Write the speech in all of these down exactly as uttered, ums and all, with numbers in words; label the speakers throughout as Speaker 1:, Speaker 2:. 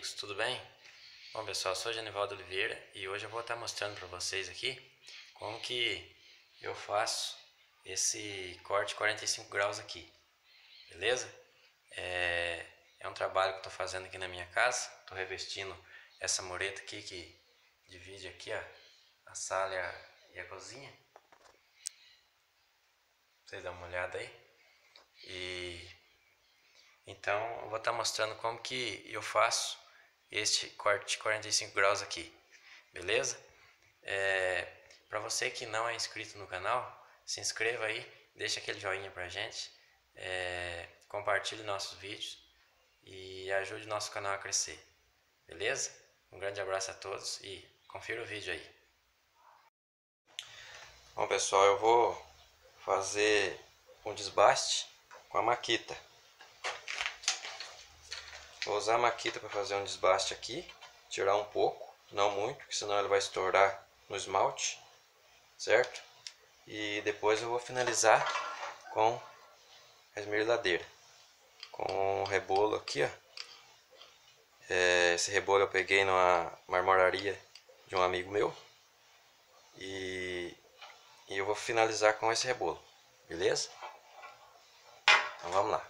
Speaker 1: amigos, tudo bem? Bom pessoal, eu sou Genivaldo Oliveira e hoje eu vou estar mostrando para vocês aqui como que eu faço esse corte quarenta e cinco graus aqui, beleza? É, é um trabalho que eu estou fazendo aqui na minha casa, estou revestindo essa mureta aqui que divide aqui ó, a sala e a, e a cozinha. Vocês dão uma olhada aí. E então eu vou estar mostrando como que eu faço este corte de quarenta e cinco graus aqui, beleza? É, para você que não é inscrito no canal, se inscreva aí, deixa aquele joinha pra gente, é, compartilhe nossos vídeos e ajude nosso canal a crescer, beleza? Um grande abraço a todos e confira o vídeo aí. Bom pessoal, eu vou fazer um desbaste com a maquita. Vou usar a maquita para fazer um desbaste aqui, tirar um pouco, não muito, porque senão ele vai estourar no esmalte, certo? E depois eu vou finalizar com a esmerilhadeira, com o rebolo aqui, ó. É, esse rebolo eu peguei numa marmoraria de um amigo meu e, e eu vou finalizar com esse rebolo, beleza? Então vamos lá.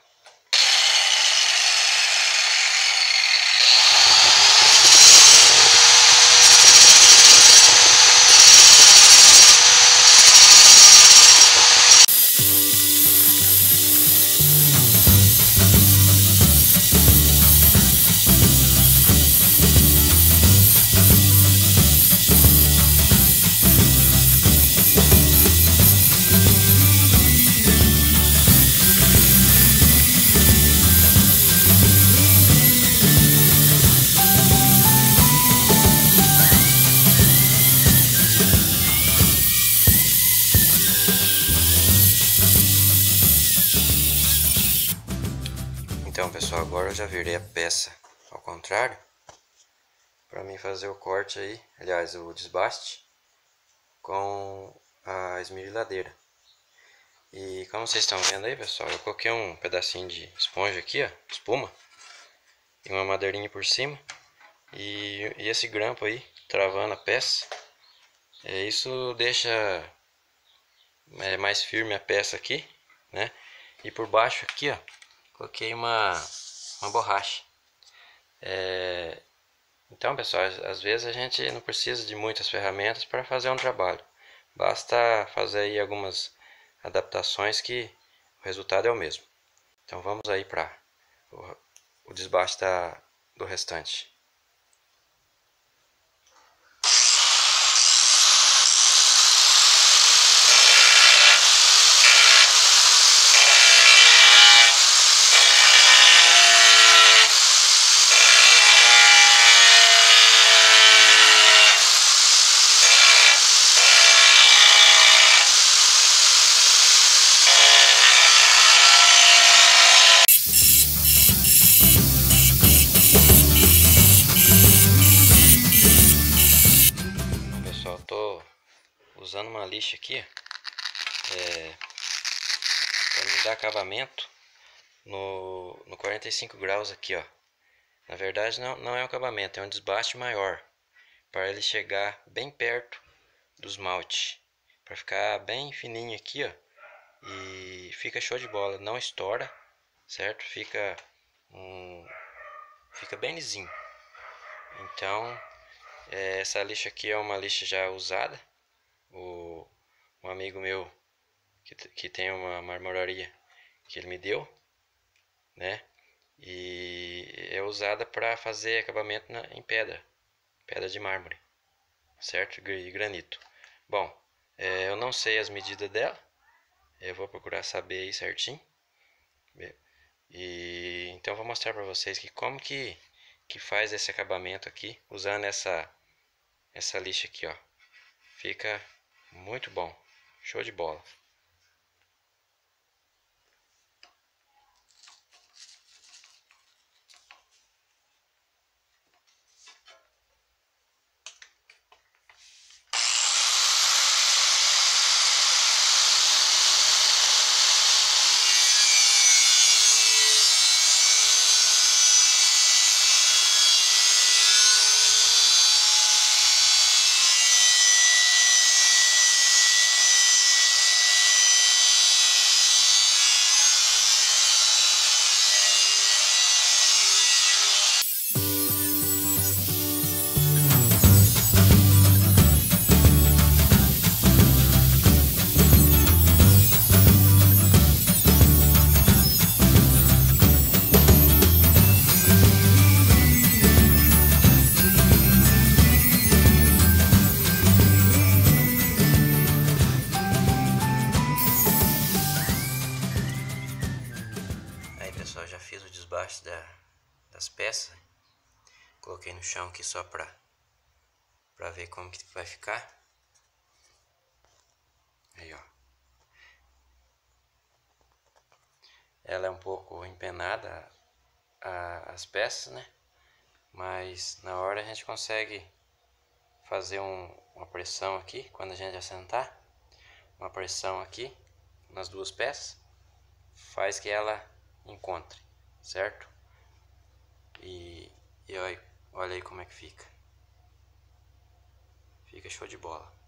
Speaker 1: Então pessoal, agora eu já virei a peça ao contrário para mim fazer o corte aí, aliás o desbaste com a esmerilhadeira. E como vocês estão vendo aí pessoal, eu coloquei um pedacinho de esponja aqui, ó, espuma, e uma madeirinha por cima e, e esse grampo aí travando a peça. É, isso deixa é, mais firme a peça aqui, né? E por baixo aqui ó, coloquei uma, uma borracha. É, então pessoal, às vezes a gente não precisa de muitas ferramentas para fazer um trabalho. Basta fazer aí algumas adaptações que o resultado é o mesmo. Então vamos aí para o, o desbaste da, do restante. Usando uma lixa aqui é, para me dar acabamento no, no quarenta e cinco graus aqui, ó. Na verdade não, não é um acabamento, é um desbaste maior para ele chegar bem perto do esmalte, para ficar bem fininho aqui, ó. E fica show de bola, não estoura, certo? Fica um, fica bem lisinho. Então é, essa lixa aqui é uma lixa já usada. O, um amigo meu que, que tem uma marmoraria que ele me deu, né? E é usada para fazer acabamento na, em pedra, pedra de mármore, certo? E granito. Bom, é, eu não sei as medidas dela, eu vou procurar saber aí certinho. E então eu vou mostrar para vocês que como que que faz esse acabamento aqui usando essa essa lixa aqui, ó. Fica muito bom, show de bola. da, das peças. Coloquei no chão aqui só pra, pra ver como que vai ficar. Aí, ó. Ela é um pouco empenada, a, as peças, né? Mas na hora a gente consegue fazer um, uma pressão aqui, quando a gente assentar. Uma pressão aqui nas duas peças. Faz que ela encontre, certo? E, e olha, olha aí como é que fica. Fica show de bola.